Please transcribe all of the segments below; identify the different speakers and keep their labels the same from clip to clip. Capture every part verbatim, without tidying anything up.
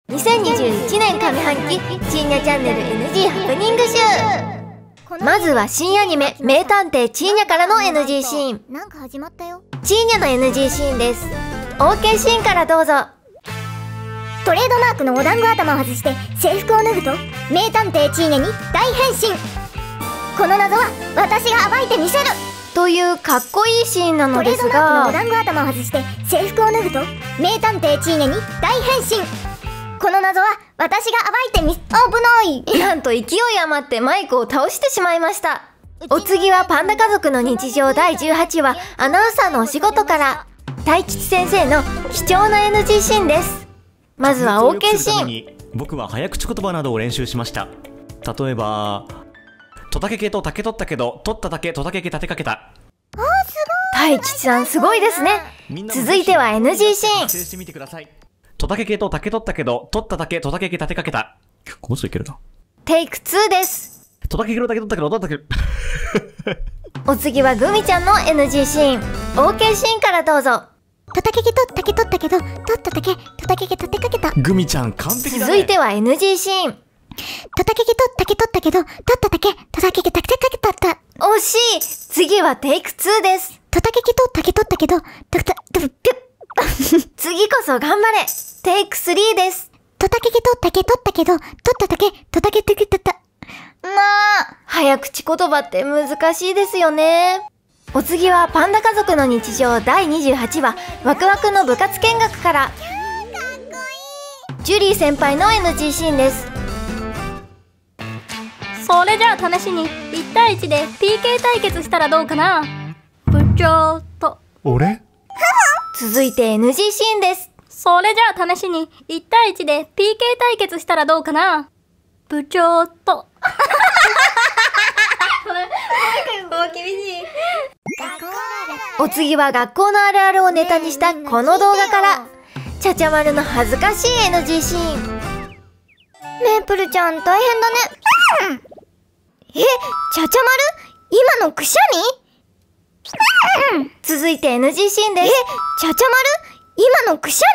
Speaker 1: にせんにじゅういちねん上半期チーニャチャンネル エヌジー ハプニング集。まずは新アニメ名探偵チーニャからの エヌジー シーン。
Speaker 2: なんか始まったよ。
Speaker 1: チーニャの エヌジー シーンです。 オーケー シーンからどうぞ。
Speaker 2: トレードマークのお団子頭を外して制服を脱ぐと名探偵チーニャに大変身。この謎は私が暴いてみせる
Speaker 1: というかっこいいシーンなのです
Speaker 2: トレードマークのお
Speaker 1: が、
Speaker 2: 団子頭を外して制服を脱ぐと名探偵チーニャに大変身。この謎は私が暴いてみ、危ない。
Speaker 1: なんと勢い余ってマイクを倒してしまいました。お次はパンダ家族の日常だいじゅうはちわ、アナウンサーのお仕事から大吉先生の貴重な エヌジー シーンです。まずは オーケー シーン。
Speaker 3: 僕は早口言葉などを練習しました。例えばトタケケと竹取ったけど取った竹トタケケ立てかけた。
Speaker 1: 大吉さんすごいですね。続いては エヌジー シーン。
Speaker 3: してみてください。トタケケと竹取ったけど取った竹トタケケ立てかけた。この人いけるな。
Speaker 1: テイクツーです。
Speaker 3: トタケケの竹取ったけど取った竹
Speaker 1: お次はグミちゃんの エヌジー シーン。 オーケー シーンからどうぞ。
Speaker 2: トタケケと竹取ったけど取った竹トタケケ立てかけた。
Speaker 3: グミちゃん完璧だね。
Speaker 1: 続いては エヌジー シーン。
Speaker 2: トタケケと竹取ったけど取った竹トタケケ立てかけたった。
Speaker 1: 惜しい。次はテイクツーです。
Speaker 2: トタケケと竹取ったけどトタトピュッ
Speaker 1: 次こそ頑張れ。テイクスリーです。
Speaker 2: トタケケと竹取ったけど取った竹トタケテケタタ。
Speaker 1: まあ早口言葉って難しいですよね。お次はパンダ家族の日常だいにじゅうはちわ、ワクワクの部活見学からジュリー先輩の エヌジー シーンです。
Speaker 4: それじゃあ試しにいちたいいちで ピーケー 対決したらどうかな。部長と。
Speaker 3: 俺
Speaker 1: 続いて エヌジー シーンです。
Speaker 4: それじゃあ試しにいちたいいちで ピーケー 対決したらどうかな。部長と。もう厳しい。
Speaker 1: お次は学校のあるあるをネタにしたこの動画からちゃちゃまるの恥ずかしい エヌジー シーン。
Speaker 2: メープルちゃん大変だね。え、ちゃちゃまる今のくしゃみ？
Speaker 1: 続いて エヌジー シーンです。
Speaker 2: え、ちゃちゃまる今のくしゃ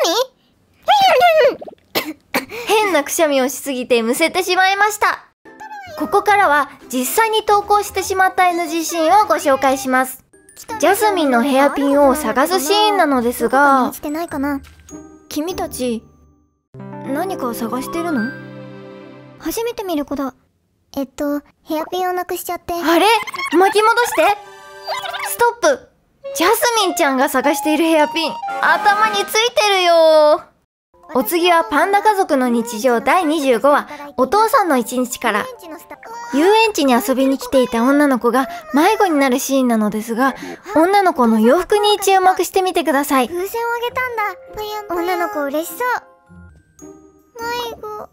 Speaker 2: み？
Speaker 1: 変なくしゃみをしすぎてむせてしまいました。ここからは実際に投稿してしまった エヌジー シーンをご紹介します。ジャスミンのヘアピンを探すシーンなのですが、
Speaker 2: 落ちてないかな？
Speaker 1: 君たち何かを探してるの？
Speaker 2: 初めて見る子だ。えっとヘアピンをなくしちゃって。
Speaker 1: あれ？巻き戻して。ストップ。ジャスミンちゃんが探しているヘアピン、頭についてるよ。お次はパンダ家族の日常だいにじゅうごわ、お父さんの一日から。遊園地に遊びに来ていた女の子が迷子になるシーンなのですが、女の子の洋服に注目してみてください。
Speaker 2: 風船をあげたんだ。女の子嬉しそう。迷子。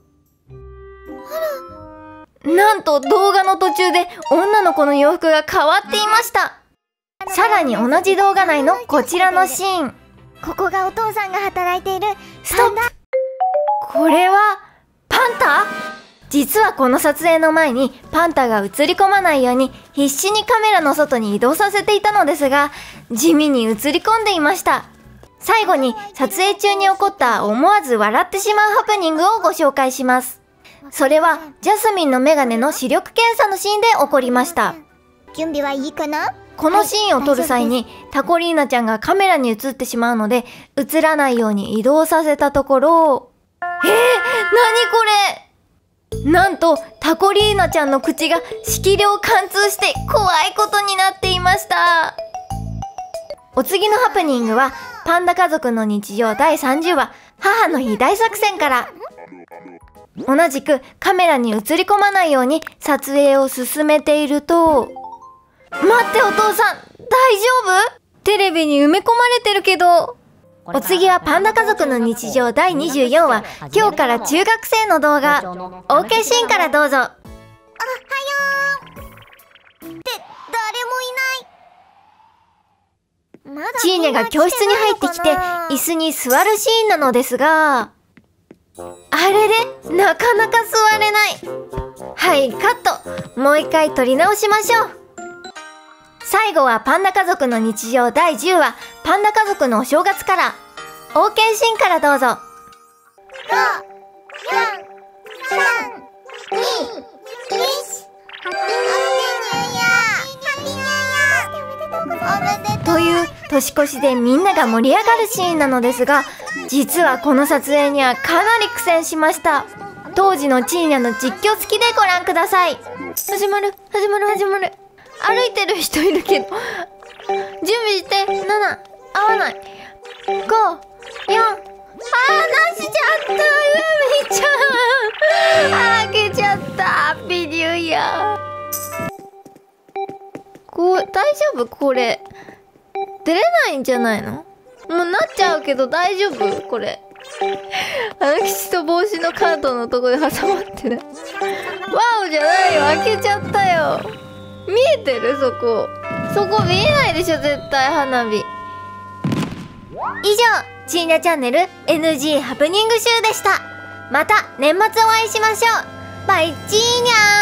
Speaker 1: なんと動画の途中で女の子の洋服が変わっていました。さらに同じ動画内のこちらのシーン。
Speaker 2: ここがお父さんが働いている
Speaker 1: ストップ。これはパンタ？実はこの撮影の前にパンタが映り込まないように必死にカメラの外に移動させていたのですが、地味に映り込んでいました。最後に撮影中に起こった思わず笑ってしまうハプニングをご紹介します。それはジャスミンのメガネの視力検査のシーンで起こりました。
Speaker 2: 準備はいいかな？
Speaker 1: このシーンを撮る際にタコリーナちゃんがカメラに映ってしまうので映らないように移動させたところ、えー、なにこれ？なんとタコリーナちゃんの口が色量貫通して怖いことになっていました。お次のハプニングはパンダ家族の日常だいさんじゅうわ、母の日大作戦から。同じくカメラに映り込まないように撮影を進めていると、待ってお父さん、大丈夫？テレビに埋め込まれてるけど。お次はパンダ家族の日常だいにじゅうよんわ、今日から中学生の動画。オーケー シーンからどうぞ。
Speaker 2: おはよう。って誰もいない。
Speaker 1: チーニャが教室に入ってきて椅子に座るシーンなのですが、あれれ、なかなか座れない。はい、カット。もう一回撮り直しましょう。最後はパンダ家族の日常だいじゅうわ、パンダ家族のお正月から。オーケー シーンからどうぞ。
Speaker 2: あ、
Speaker 1: 年越しでみんなが盛り上がるシーンなのですが、実はこの撮影にはかなり苦戦しました。当時のチーニャの実況付きでご覧ください。始まる始まる始まる。歩いてる人いるけど準備して。なな合わない。ご、よん、あーなしちゃった。ゆみちゃん開けちゃった。ハッピーニューイヤー。こう大丈夫？これ出れないんじゃないの？もうなっちゃうけど大丈夫？これあの吉と帽子のカートのとこで挟まってる。ワオじゃないよ、開けちゃったよ。見えてる？そこそこ見えないでしょ絶対。花火。以上、チーニャチャンネル エヌジー ハプニング集でした。また年末お会いしましょう。バイチーニャー。